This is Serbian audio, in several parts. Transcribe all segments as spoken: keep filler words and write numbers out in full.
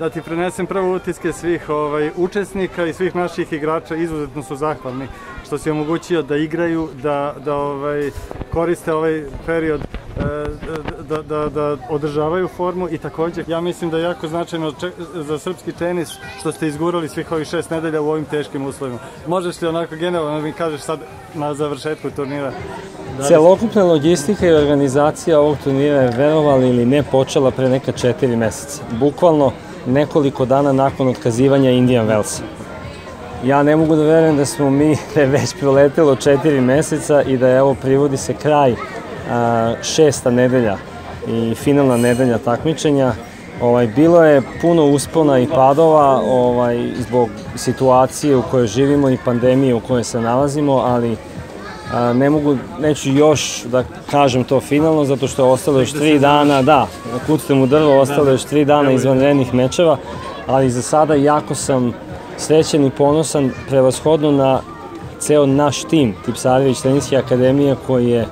da ti prenesem prvo utiske svih ovaj, učesnika i svih naših igrača. Izuzetno su zahvalni što si omogućio da igraju, da, da ovaj, koriste ovaj period, da, da, da održavaju formu i također ja mislim da je jako značajno za srpski tenis što ste izgurali svih ovih šest nedelja u ovim teškim uslovima. Možeš li onako generalno mi kažeš sad na završetku turnira? Celokupna logistika i organizacija ovog turnira je, verovali ili ne, počela pre neka četiri meseca. Bukvalno nekoliko dana nakon otkazivanja Indian Wellsa. Ja ne mogu da verujem da smo mi već proletelo četiri meseca i da je evo privodi se kraj a, šesta nedelja i finalna nedelja takmičenja. Ovaj, bilo je puno uspona i padova ovaj, zbog situacije u kojoj živimo i pandemije u kojoj se nalazimo, ali a, ne mogu, neću još da kažem to finalno, zato što je ostalo još tri dana, da, kucnem u drvo, ostalo još tri dana izvanrednih mečeva, ali za sada jako sam srećen i ponosan, prevashodno na ceo naš tim Tipsarević Teniske akademije, koji je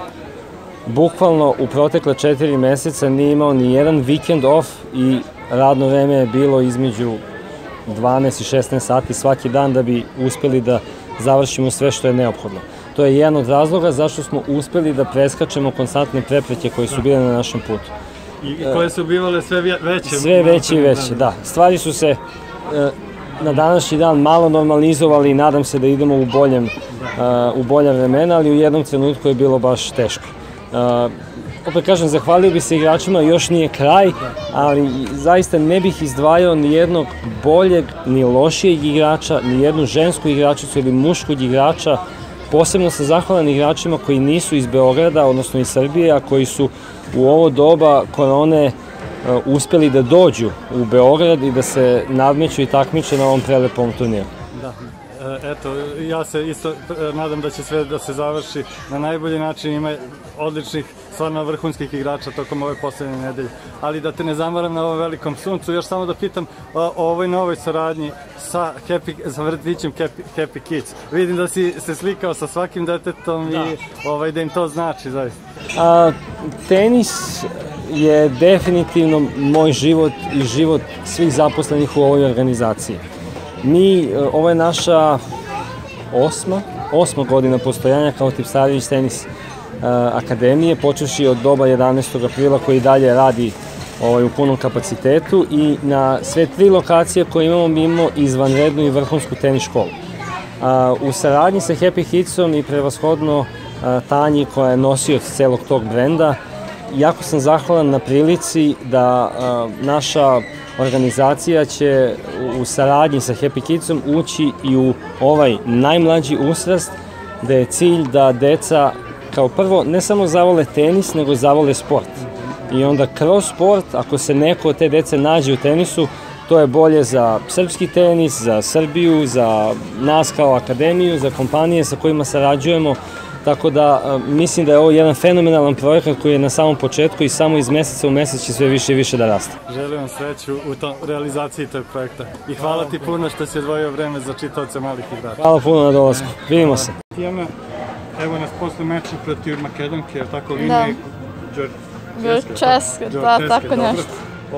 bukvalno u protekle četiri meseca nije imao ni jedan vikend off i radno vreme je bilo između dvanaest i šesnaest sati svaki dan da bi uspeli da završimo sve što je neophodno. To je jedan od razloga zašto smo uspeli da preskačemo konstantne prepreke koje su bile na našem putu. I koje su bivale sve veće? Sve veće i veće, da. Stvari su se na današnji dan malo normalizovali i nadam se da idemo u boljem, u bolja vremena, ali u jednom trenutku je bilo baš teško. Opet kažem, zahvalio bi se igračima, još nije kraj, ali zaista ne bih izdvajao ni jednog boljeg, ni lošijeg igrača, ni jednu žensku igračicu ili muškog igrača. Posebno sam zahvalan igračima koji nisu iz Beograda, odnosno iz Srbije, a koji su u ovo doba korone uspeli da dođu u Beograd i da se nadmeću i takmiče na ovom prelepom turniru. Da, eto, ja se isto nadam da će sve da se završi na najbolji način, ima odličnih, stvarno vrhunskih igrača tokom ove poslednje nedelje. Ali da te ne zamaram na ovom velikom suncu, još samo da pitam o ovoj novoj saradnji sa vrtićem Happy Kids. Vidim da si se slikao sa svakim detetom i da im to znači zaista. Tenis je definitivno moj život i život svih zaposlenih u ovoj organizaciji. Mi, ovo je naša osma, osma godina postojanja kao Tipsarević Tenis akademije, počevši od doba jedanaestog aprila koji dalje radi u punom kapacitetu i na sve tri lokacije koje imamo mi imamo izvanrednu i vrhunsku tenis školu. U saradnji sa Happy Kidsom i prevashodno Tanji koja je nosioc celog tog brenda, jako sam zahvalan na prilici da naša organizacija će u saradnji sa Happy Kidsom ući i u ovaj najmlađi uzrast, da je cilj da deca kao prvo ne samo zavole tenis, nego zavole sport. I onda kroz sport, ako se neko od te dece nađe u tenisu, to je bolje za srpski tenis, za Srbiju, za nas kao akademiju, za kompanije sa kojima sarađujemo. Tako da mislim da je ovo jedan fenomenalan projekat koji je na samom početku i samo iz meseca u mesec će sve više i više da raste. Želim vam sreću u realizaciji tog projekta i hvala ti puno što si odvojio vreme za čitaoce malih igrača. Hvala puno na dolasku. Vidimo se. Tijana, evo nas posle meča protiv Makedonke, je tako linije? Česka, da, tako nešto.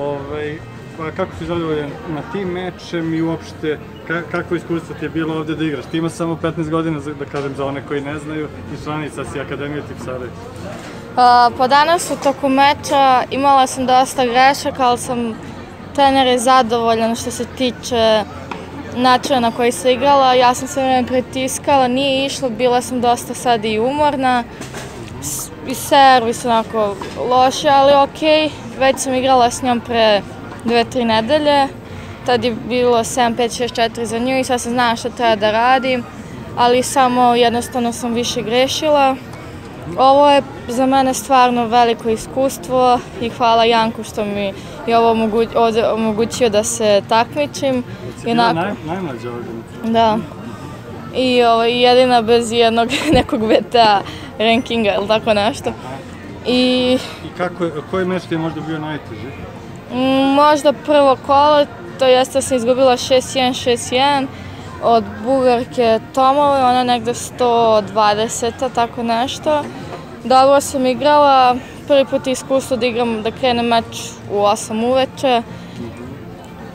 Kako si zadovoljan na tim mečem i uopšte kako iskustvo ti je bilo ovde da igraš? Ti imaš samo petnaest godina, da kažem, za one koji ne znaju, i članica si Akademije Tipsarević. Pa danas u toku meča imala sam dosta grešaka, ali sam, trener je zadovoljan što se tiče načina na koji se igrala. Ja sam se vreme pritiskala, nije išlo, bila sam dosta sad i umorna. I servis onako loše, ali okej. Već sam igrala s njom pre dve, tri nedelje. Tad je bilo sedam pet šest četiri za nju i sad sam znala šta treba da radim, ali samo jednostavno sam više grešila. Ovo je za mene stvarno veliko iskustvo i hvala Janku što mi je ovo omogućio da se takmičim. Si bila najmlađa ovdje? Da. I jedina bez jednog nekog V T A rankinga ili tako nešto. I koji meč ti je možda bio najteži? Možda prvo kolo, to jeste da sam izgubila šest jedan, šest jedan od Bugarke Tomove, ona negde sto dvadeset, tako nešto. Dobro sam igrala, prvi put iskustvo da igram, da krenem meč u osam uveče.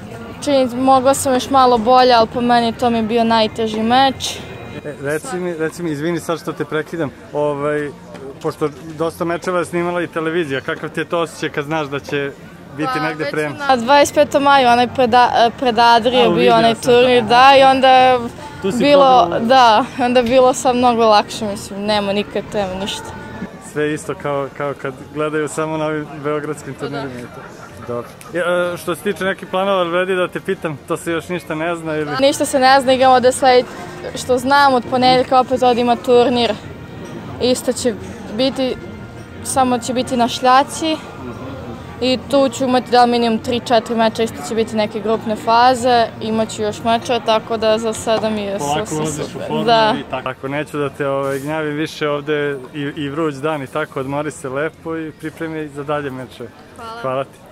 čini, mogla sam još malo bolje, ali po meni to mi je bio najteži meč. E, reci mi, reci mi, izvini sad što te prekidam, ovaj, pošto dosta mečeva je snimala i televizija, kakav ti je to osjećaj kad znaš da će biti negde prenos? Na dvadeset petom maju onaj pred Adrije bio onaj turnir, da, i onda je bilo, da, onda je bilo sad mnogo lakše, mislim, nema nikad tema, ništa. Sve isto kao, kao kad gledaju samo na ovim beogradskim turnirima. Dobro. E, što se tiče nekih planova, vredi da te pitam, to se još ništa ne zna ili? Ništa se ne zna, igramo da sledi, što znam, od ponedeljka opet odima turnir. Isto će biti, samo će biti na šljaci. I tu ću imati da minimum tri četiri meča, isto će biti neke grupne faze, imaću još meča, tako da za sada mi je sve super. Da. Tako, neću da te ovaj, gnjavim više ovde i, i vruć dan i tako, odmori se lepo i pripremi za dalje meče. Hvala. Hvala ti.